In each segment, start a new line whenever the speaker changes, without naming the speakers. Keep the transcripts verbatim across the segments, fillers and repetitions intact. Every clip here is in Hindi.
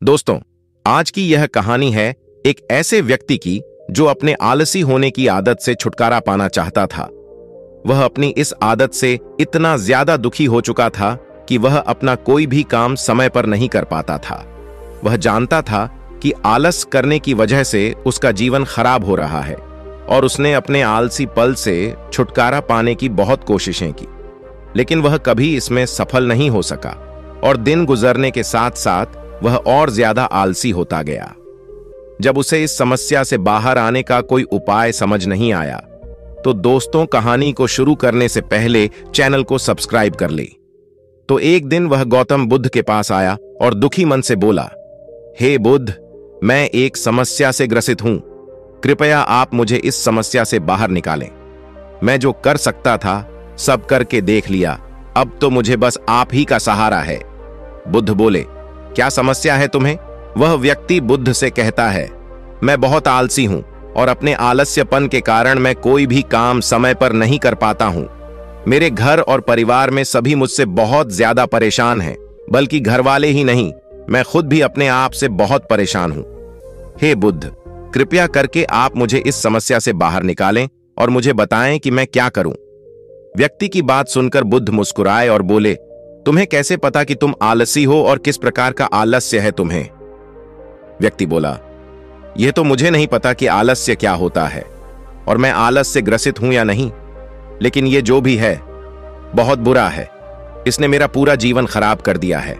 दोस्तों, आज की यह कहानी है एक ऐसे व्यक्ति की जो अपने आलसी होने की आदत से छुटकारा पाना चाहता था। वह अपनी इस आदत से इतना ज्यादा दुखी हो चुका था कि वह अपना कोई भी काम समय पर नहीं कर पाता था। वह जानता था कि आलस करने की वजह से उसका जीवन खराब हो रहा है और उसने अपने आलसी पल से छुटकारा पाने की बहुत कोशिशें की, लेकिन वह कभी इसमें सफल नहीं हो सका और दिन गुजरने के साथ साथ वह और ज्यादा आलसी होता गया। जब उसे इस समस्या से बाहर आने का कोई उपाय समझ नहीं आया तो दोस्तों, कहानी को शुरू करने से पहले चैनल को सब्सक्राइब कर ले। तो एक दिन वह गौतम बुद्ध के पास आया और दुखी मन से बोला, हे बुद्ध, मैं एक समस्या से ग्रसित हूं। कृपया आप मुझे इस समस्या से बाहर निकालें। मैं जो कर सकता था सब करके देख लिया, अब तो मुझे बस आप ही का सहारा है। बुद्ध बोले, क्या समस्या है तुम्हें? वह व्यक्ति बुद्ध से कहता है, मैं बहुत आलसी हूं और अपने आलस्यपन के कारण मैं कोई भी काम समय पर नहीं कर पाता हूं। मेरे घर और परिवार में सभी मुझसे बहुत ज्यादा परेशान हैं, बल्कि घर वाले ही नहीं, मैं खुद भी अपने आप से बहुत परेशान हूं। हे बुद्ध, कृपया करके आप मुझे इस समस्या से बाहर निकालें और मुझे बताएं कि मैं क्या करूं। व्यक्ति की बात सुनकर बुद्ध मुस्कुराए और बोले, तुम्हें कैसे पता कि तुम आलसी हो और किस प्रकार का आलस्य है तुम्हें? व्यक्ति बोला, यह तो मुझे नहीं पता कि आलस्य क्या होता है और मैं आलस से ग्रसित हूं या नहीं, लेकिन यह जो भी है बहुत बुरा है। इसने मेरा पूरा जीवन खराब कर दिया है।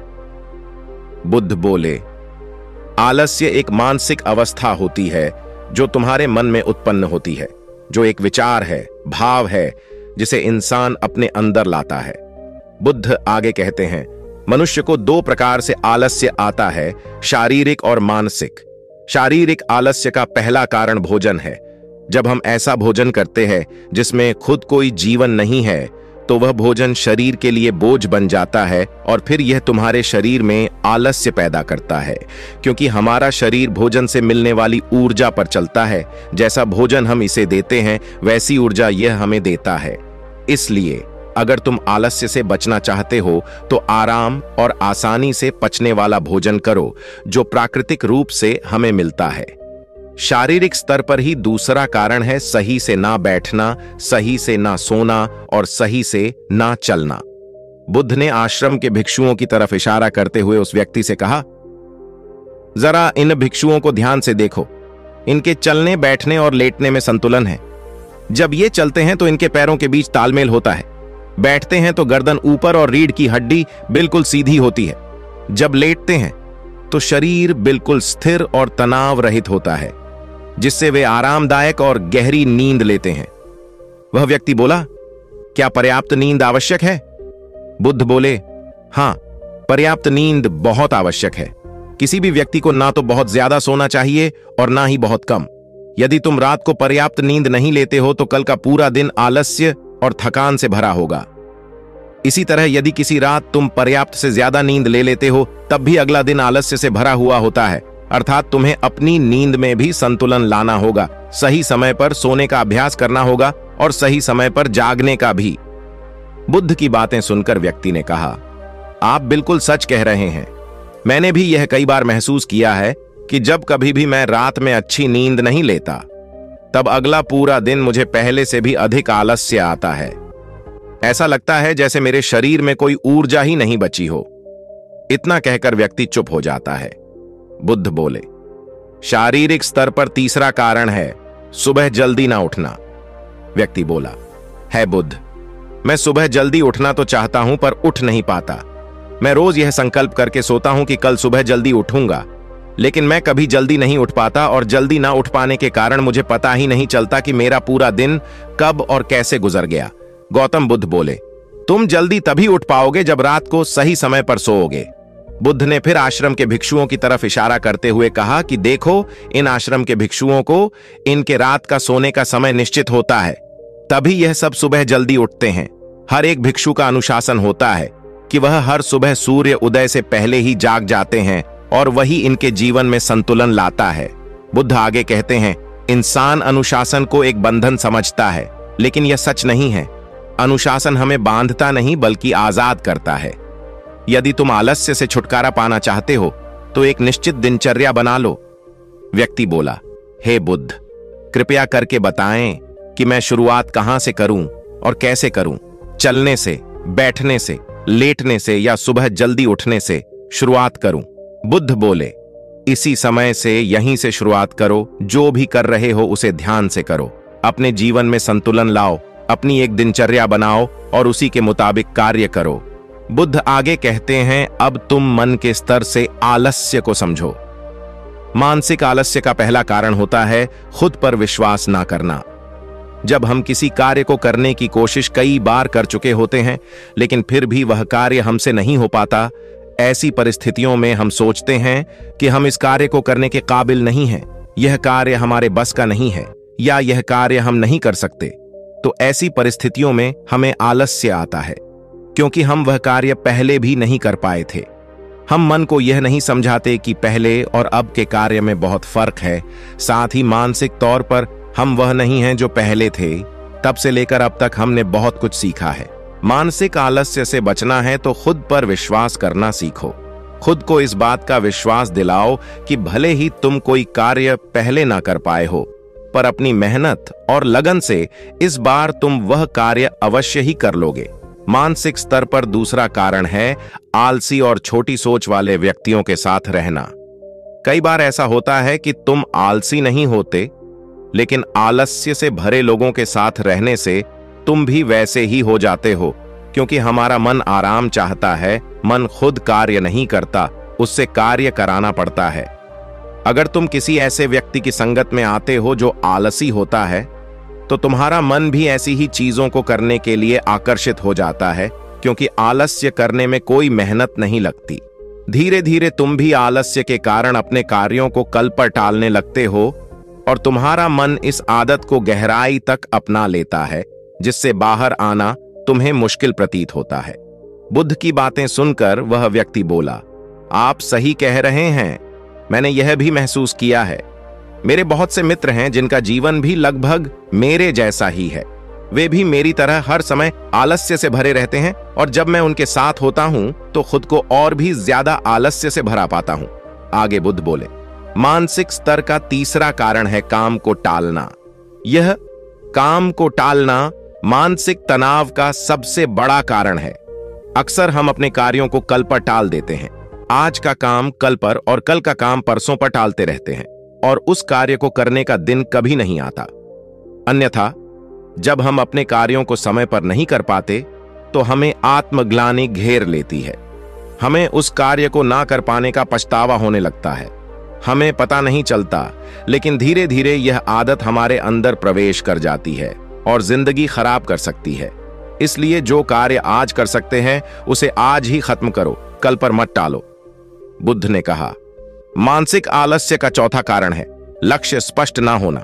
बुद्ध बोले, आलस्य एक मानसिक अवस्था होती है जो तुम्हारे मन में उत्पन्न होती है, जो एक विचार है, भाव है, जिसे इंसान अपने अंदर लाता है। बुद्ध आगे कहते हैं, मनुष्य को दो प्रकार से आलस्य आता है, शारीरिक और मानसिक। शारीरिक आलस्य का पहला कारण भोजन है। जब हम ऐसा भोजन करते हैं जिसमें खुद कोई जीवन नहीं है तो वह भोजन शरीर के लिए बोझ बन जाता है और फिर यह तुम्हारे शरीर में आलस्य पैदा करता है, क्योंकि हमारा शरीर भोजन से मिलने वाली ऊर्जा पर चलता है। जैसा भोजन हम इसे देते हैं वैसी ऊर्जा यह हमें देता है। इसलिए अगर तुम आलस्य से बचना चाहते हो तो आराम और आसानी से पचने वाला भोजन करो जो प्राकृतिक रूप से हमें मिलता है। शारीरिक स्तर पर ही दूसरा कारण है सही से ना बैठना, सही से ना सोना और सही से ना चलना। बुद्ध ने आश्रम के भिक्षुओं की तरफ इशारा करते हुए उस व्यक्ति से कहा, जरा इन भिक्षुओं को ध्यान से देखो। इनके चलने, बैठने और लेटने में संतुलन है। जब ये चलते हैं तो इनके पैरों के बीच तालमेल होता है। बैठते हैं तो गर्दन ऊपर और रीढ़ की हड्डी बिल्कुल सीधी होती है। जब लेटते हैं तो शरीर बिल्कुल स्थिर और तनाव रहित होता है, जिससे वे आरामदायक और गहरी नींद लेते हैं। वह व्यक्ति बोला, क्या पर्याप्त नींद आवश्यक है? बुद्ध बोले, हां, पर्याप्त नींद बहुत आवश्यक है। किसी भी व्यक्ति को ना तो बहुत ज्यादा सोना चाहिए और ना ही बहुत कम। यदि तुम रात को पर्याप्त नींद नहीं लेते हो तो कल का पूरा दिन आलस्य और थकान से भरा होगा। इसी तरह यदि किसी रात तुम पर्याप्त से ज्यादा नींद ले लेते हो तब भी अगला दिन आलस्य से भरा हुआ होता है। अर्थात तुम्हें अपनी नींद में भी संतुलन लाना होगा, सही समय पर सोने का अभ्यास करना होगा और सही समय पर जागने का भी। बुद्ध की बातें सुनकर व्यक्ति ने कहा, आप बिल्कुल सच कह रहे हैं। मैंने भी यह कई बार महसूस किया है कि जब कभी भी मैं रात में अच्छी नींद नहीं लेता तब अगला पूरा दिन मुझे पहले से भी अधिक आलस्य आता है। ऐसा लगता है जैसे मेरे शरीर में कोई ऊर्जा ही नहीं बची हो। इतना कहकर व्यक्ति चुप हो जाता है। बुद्ध बोले, शारीरिक स्तर पर तीसरा कारण है सुबह जल्दी ना उठना। व्यक्ति बोला, है बुद्ध, मैं सुबह जल्दी उठना तो चाहता हूं पर उठ नहीं पाता। मैं रोज यह संकल्प करके सोता हूं कि कल सुबह जल्दी उठूंगा, लेकिन मैं कभी जल्दी नहीं उठ पाता और जल्दी ना उठ पाने के कारण मुझे पता ही नहीं चलता कि मेरा पूरा दिन कब और कैसे गुजर गया। गौतम बुद्ध बोले, तुम जल्दी तभी उठ पाओगे जब रात को सही समय पर सोओगे। बुद्ध ने फिर आश्रम के भिक्षुओं की तरफ इशारा करते हुए कहा कि देखो, इन आश्रम के भिक्षुओं को इनके रात का सोने का समय निश्चित होता है, तभी यह सब सुबह जल्दी उठते हैं। हर एक भिक्षु का अनुशासन होता है कि वह हर सुबह सूर्य उदय से पहले ही जाग जाते हैं और वही इनके जीवन में संतुलन लाता है। बुद्ध आगे कहते हैं, इंसान अनुशासन को एक बंधन समझता है, लेकिन यह सच नहीं है। अनुशासन हमें बांधता नहीं बल्कि आजाद करता है। यदि तुम आलस्य से छुटकारा पाना चाहते हो तो एक निश्चित दिनचर्या बना लो। व्यक्ति बोला, हे बुद्ध, कृपया करके बताएं कि मैं शुरुआत कहां से करूं और कैसे करूं? चलने से, बैठने से, लेटने से या सुबह जल्दी उठने से शुरुआत करूं? बुद्ध बोले, इसी समय से, यहीं से शुरुआत करो। जो भी कर रहे हो उसे ध्यान से करो। अपने जीवन में संतुलन लाओ, अपनी एक दिनचर्या बनाओ और उसी के मुताबिक कार्य करो। बुद्ध आगे कहते हैं, अब तुम मन के स्तर से आलस्य को समझो। मानसिक आलस्य का पहला कारण होता है खुद पर विश्वास ना करना। जब हम किसी कार्य को करने की कोशिश कई बार कर चुके होते हैं लेकिन फिर भी वह कार्य हमसे नहीं हो पाता, ऐसी परिस्थितियों में हम सोचते हैं कि हम इस कार्य को करने के काबिल नहीं हैं, यह कार्य हमारे बस का नहीं है या यह कार्य हम नहीं कर सकते। तो ऐसी परिस्थितियों में हमें आलस्य आता है क्योंकि हम वह कार्य पहले भी नहीं कर पाए थे। हम मन को यह नहीं समझाते कि पहले और अब के कार्य में बहुत फर्क है। साथ ही मानसिक तौर पर हम वह नहीं हैं जो पहले थे। तब से लेकर अब तक हमने बहुत कुछ सीखा है। मानसिक आलस्य से बचना है तो खुद पर विश्वास करना सीखो। खुद को इस बात का विश्वास दिलाओ कि भले ही तुम कोई कार्य पहले ना कर पाए हो, पर अपनी मेहनत और लगन से इस बार तुम वह कार्य अवश्य ही कर लोगे। मानसिक स्तर पर दूसरा कारण है आलसी और छोटी सोच वाले व्यक्तियों के साथ रहना। कई बार ऐसा होता है कि तुम आलसी नहीं होते, लेकिन आलस्य से भरे लोगों के साथ रहने से तुम भी वैसे ही हो जाते हो, क्योंकि हमारा मन आराम चाहता है। मन खुद कार्य नहीं करता, उससे कार्य कराना पड़ता है। अगर तुम किसी ऐसे व्यक्ति की संगत में आते हो जो आलसी होता है, तो तुम्हारा मन भी ऐसी ही चीजों को करने के लिए आकर्षित हो जाता है, क्योंकि आलस्य करने में कोई मेहनत नहीं लगती। धीरे धीरे तुम भी आलस्य के कारण अपने कार्यों को कल पर टालने लगते हो और तुम्हारा मन इस आदत को गहराई तक अपना लेता है, जिससे बाहर आना तुम्हें मुश्किल प्रतीत होता है। बुद्ध की बातें सुनकर वह व्यक्ति बोला, आप सही कह रहे हैं, मैंने यह भी महसूस किया है। मेरे बहुत से मित्र हैं जिनका जीवन भी लगभग मेरे जैसा ही है। वे भी मेरी तरह हर समय आलस्य से भरे रहते हैं और जब मैं उनके साथ होता हूं तो खुद को और भी ज्यादा आलस्य से भरा पाता हूं। आगे बुद्ध बोले, मानसिक स्तर का तीसरा कारण है काम को टालना। यह काम को टालना मानसिक तनाव का सबसे बड़ा कारण है। अक्सर हम अपने कार्यों को कल पर टाल देते हैं। आज का काम कल पर और कल का काम परसों पर टालते रहते हैं और उस कार्य को करने का दिन कभी नहीं आता। अन्यथा जब हम अपने कार्यों को समय पर नहीं कर पाते तो हमें आत्मग्लानि घेर लेती है। हमें उस कार्य को ना कर पाने का पछतावा होने लगता है। हमें पता नहीं चलता, लेकिन धीरे धीरे यह आदत हमारे अंदर प्रवेश कर जाती है और जिंदगी खराब कर सकती है। इसलिए जो कार्य आज कर सकते हैं उसे आज ही खत्म करो, कल पर मत टालो। बुद्ध ने कहा, मानसिक आलस्य का चौथा कारण है लक्ष्य स्पष्ट ना होना।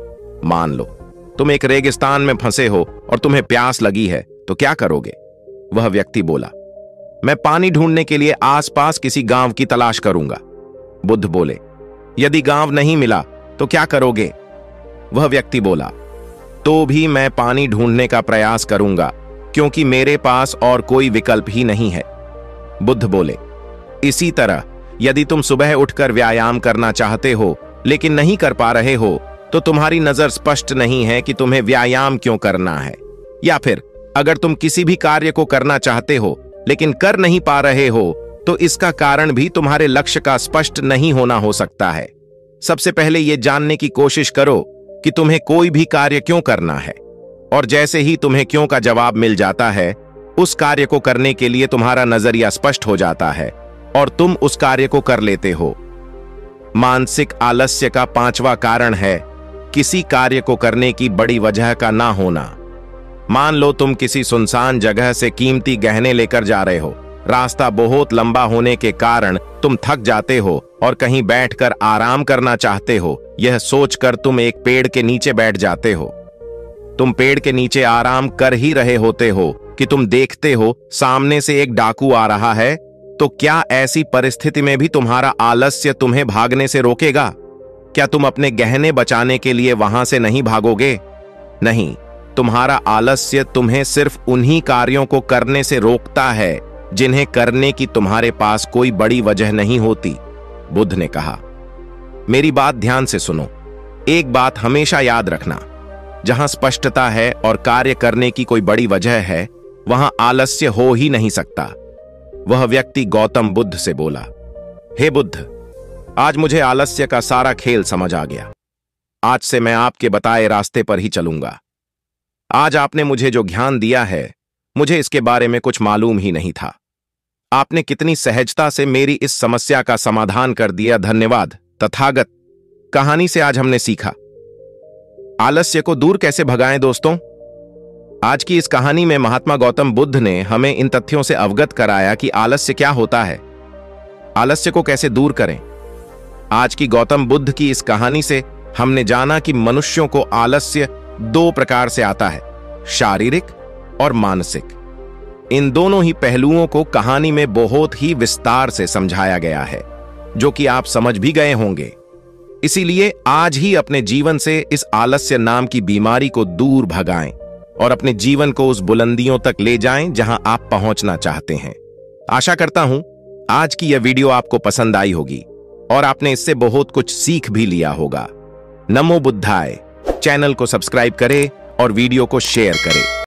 मान लो तुम एक रेगिस्तान में फंसे हो और तुम्हें प्यास लगी है, तो क्या करोगे? वह व्यक्ति बोला, मैं पानी ढूंढने के लिए आसपास किसी गांव की तलाश करूंगा। बुद्ध बोले, यदि गांव नहीं मिला तो क्या करोगे? वह व्यक्ति बोला, तो भी मैं पानी ढूंढने का प्रयास करूंगा, क्योंकि मेरे पास और कोई विकल्प ही नहीं है। बुद्ध बोले, इसी तरह यदि तुम सुबह उठकर व्यायाम करना चाहते हो लेकिन नहीं कर पा रहे हो, तो तुम्हारी नजर स्पष्ट नहीं है कि तुम्हें व्यायाम क्यों करना है। या फिर अगर तुम किसी भी कार्य को करना चाहते हो लेकिन कर नहीं पा रहे हो, तो इसका कारण भी तुम्हारे लक्ष्य का स्पष्ट नहीं होना हो सकता है। सबसे पहले यह जानने की कोशिश करो कि तुम्हें कोई भी कार्य क्यों करना है, और जैसे ही तुम्हें क्यों का जवाब मिल जाता है, उस कार्य को करने के लिए तुम्हारा नजरिया स्पष्ट हो जाता है और तुम उस कार्य को कर लेते हो। मानसिक आलस्य का पांचवा कारण है किसी कार्य को करने की बड़ी वजह का ना होना। मान लो तुम किसी सुनसान जगह से कीमती गहने लेकर जा रहे हो। रास्ता बहुत लंबा होने के कारण तुम थक जाते हो और कहीं बैठकर आराम करना चाहते हो। यह सोचकर तुम एक पेड़ के नीचे बैठ जाते हो। तुम पेड़ के नीचे आराम कर ही रहे होते हो कि तुम देखते हो सामने से एक डाकू आ रहा है। तो क्या ऐसी परिस्थिति में भी तुम्हारा आलस्य तुम्हें भागने से रोकेगा? क्या तुम अपने गहने बचाने के लिए वहां से नहीं भागोगे? नहीं, तुम्हारा आलस्य तुम्हें सिर्फ उन्हीं कार्यों को करने से रोकता है जिन्हें करने की तुम्हारे पास कोई बड़ी वजह नहीं होती। बुद्ध ने कहा। मेरी बात ध्यान से सुनो। एक बात हमेशा याद रखना, जहां स्पष्टता है और कार्य करने की कोई बड़ी वजह है, वहां आलस्य हो ही नहीं सकता। वह व्यक्ति गौतम बुद्ध से बोला, हे बुद्ध, आज मुझे आलस्य का सारा खेल समझ आ गया। आज से मैं आपके बताए रास्ते पर ही चलूंगा। आज आपने मुझे जो ज्ञान दिया है, मुझे इसके बारे में कुछ मालूम ही नहीं था। आपने कितनी सहजता से मेरी इस समस्या का समाधान कर दिया, धन्यवाद तथागत। कहानी से आज हमने सीखा आलस्य को दूर कैसे भगाएं। दोस्तों, आज की इस कहानी में महात्मा गौतम बुद्ध ने हमें इन तथ्यों से अवगत कराया कि आलस्य क्या होता है, आलस्य को कैसे दूर करें। आज की गौतम बुद्ध की इस कहानी से हमने जाना कि मनुष्यों को आलस्य दो प्रकार से आता है, शारीरिक और मानसिक। इन दोनों ही पहलुओं को कहानी में बहुत ही विस्तार से समझाया गया है, जो कि आप समझ भी गए होंगे। इसीलिए आज ही अपने जीवन से इस आलस्य नाम की बीमारी को दूर भगाएं और अपने जीवन को उस बुलंदियों तक ले जाएं जहां आप पहुंचना चाहते हैं। आशा करता हूं आज की यह वीडियो आपको पसंद आई होगी और आपने इससे बहुत कुछ सीख भी लिया होगा। नमो बुद्धाय। चैनल को सब्सक्राइब करें और वीडियो को शेयर करें।